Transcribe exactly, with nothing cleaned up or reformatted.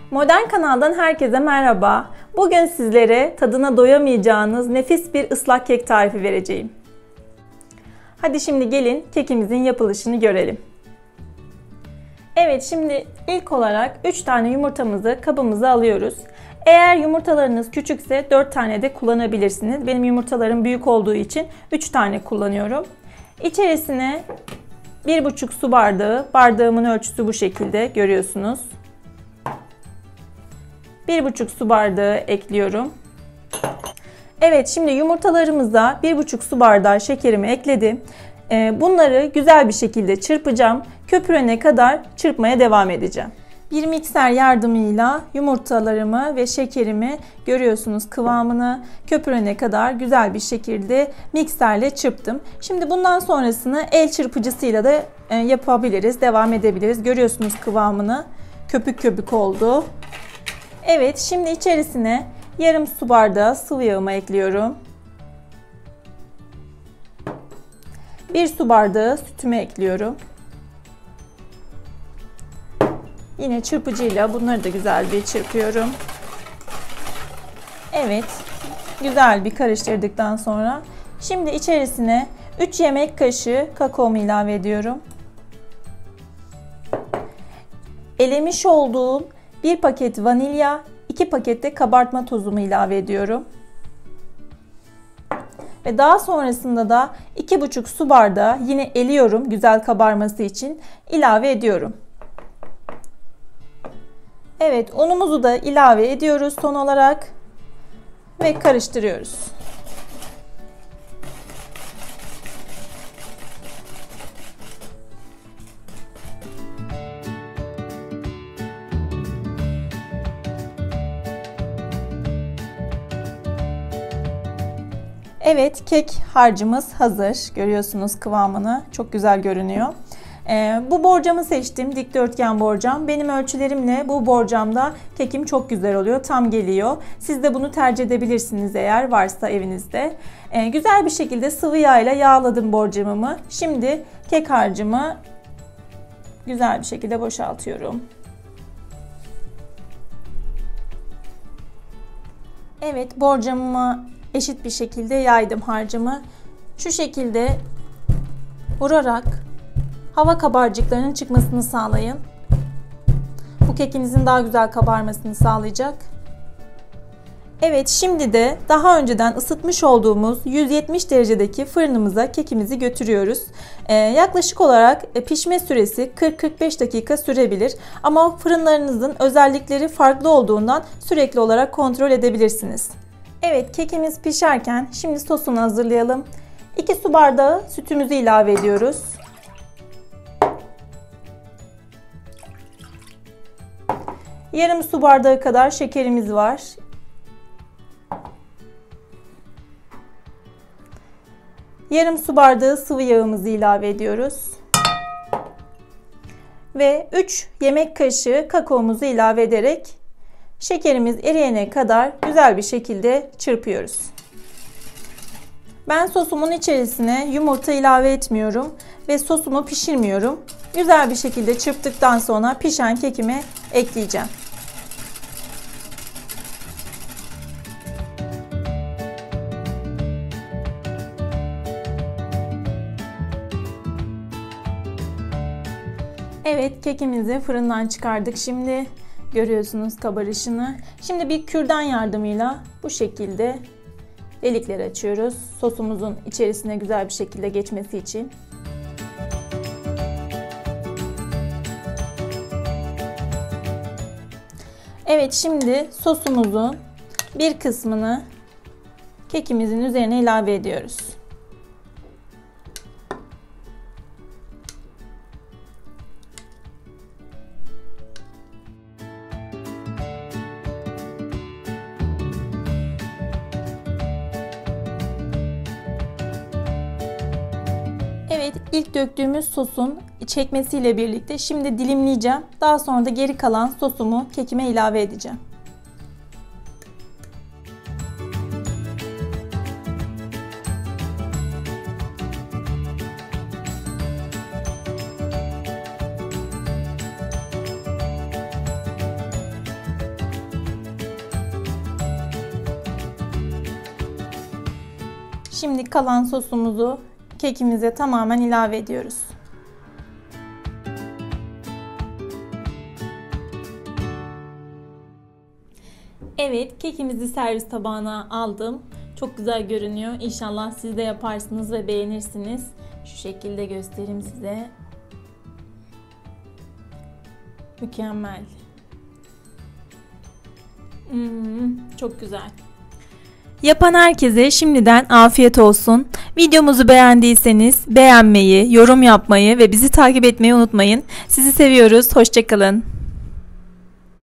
Modern Kanal'dan herkese merhaba. Bugün sizlere tadına doyamayacağınız nefis bir ıslak kek tarifi vereceğim. Hadi şimdi gelin kekimizin yapılışını görelim. Evet, şimdi ilk olarak üç tane yumurtamızı kabımıza alıyoruz. Eğer yumurtalarınız küçükse dört tane de kullanabilirsiniz. Benim yumurtalarım büyük olduğu için üç tane kullanıyorum. İçerisine bir buçuk su bardağı, bardağımın ölçüsü bu şekilde görüyorsunuz. bir buçuk su bardağı ekliyorum. Evet, şimdi yumurtalarımıza bir buçuk su bardağı şekerimi ekledim. Bunları güzel bir şekilde çırpacağım. Köpürene kadar çırpmaya devam edeceğim. Bir mikser yardımıyla yumurtalarımı ve şekerimi görüyorsunuz kıvamını köpürene kadar güzel bir şekilde mikserle çırptım. Şimdi bundan sonrasını el çırpıcısıyla da yapabiliriz, devam edebiliriz. Görüyorsunuz kıvamını, köpük köpük oldu. Evet, şimdi içerisine yarım su bardağı sıvı yağımı ekliyorum. bir su bardağı sütümü ekliyorum. Yine çırpıcıyla bunları da güzel bir çırpıyorum. Evet, güzel bir karıştırdıktan sonra şimdi içerisine üç yemek kaşığı kakaomu ilave ediyorum. Elemiş olduğum bir paket vanilya, iki paket de kabartma tozumu ilave ediyorum. Ve daha sonrasında da iki buçuk su bardağı yine eliyorum güzel kabarması için ilave ediyorum. Evet, unumuzu da ilave ediyoruz son olarak ve karıştırıyoruz. Evet, kek harcımız hazır. Görüyorsunuz kıvamını. Çok güzel görünüyor. Ee, bu borcamı seçtim. Dikdörtgen borcam. Benim ölçülerimle bu borcamda kekim çok güzel oluyor. Tam geliyor. Siz de bunu tercih edebilirsiniz eğer varsa evinizde. Ee, güzel bir şekilde sıvı yağ ile yağladım borcamımı. Şimdi kek harcımı güzel bir şekilde boşaltıyorum. Evet, borcamımı eşit bir şekilde yaydım harcımı. Şu şekilde vurarak hava kabarcıklarının çıkmasını sağlayın. Bu kekinizin daha güzel kabarmasını sağlayacak. Evet, şimdi de daha önceden ısıtmış olduğumuz yüz yetmiş derecedeki fırınımıza kekimizi götürüyoruz. Ee, yaklaşık olarak pişme süresi kırk kırk beş dakika sürebilir. Ama fırınlarınızın özellikleri farklı olduğundan sürekli olarak kontrol edebilirsiniz. Evet, kekimiz pişerken şimdi sosunu hazırlayalım. iki su bardağı sütümüzü ilave ediyoruz. Yarım su bardağı kadar şekerimiz var. Yarım su bardağı sıvı yağımızı ilave ediyoruz. Ve üç yemek kaşığı kakaomuzu ilave ederek şekerimiz eriyene kadar güzel bir şekilde çırpıyoruz. Ben sosumun içerisine yumurta ilave etmiyorum ve sosumu pişirmiyorum. Güzel bir şekilde çırptıktan sonra pişen kekime ekleyeceğim. Evet, kekimizi fırından çıkardık. Şimdi görüyorsunuz kabarışını. Şimdi bir kürdan yardımıyla bu şekilde delikler açıyoruz. Sosumuzun içerisine güzel bir şekilde geçmesi için. Evet, şimdi sosumuzun bir kısmını kekimizin üzerine ilave ediyoruz. Evet, ilk döktüğümüz sosun çekmesiyle birlikte şimdi dilimleyeceğim. Daha sonra da geri kalan sosumu kekime ilave edeceğim. Şimdi kalan sosumuzu kekimize tamamen ilave ediyoruz. Evet, kekimizi servis tabağına aldım. Çok güzel görünüyor. İnşallah siz de yaparsınız ve beğenirsiniz. Şu şekilde göstereyim size. Mükemmel. Hmm, çok güzel. Yapan herkese şimdiden afiyet olsun. Videomuzu beğendiyseniz beğenmeyi, yorum yapmayı ve bizi takip etmeyi unutmayın. Sizi seviyoruz. Hoşça kalın.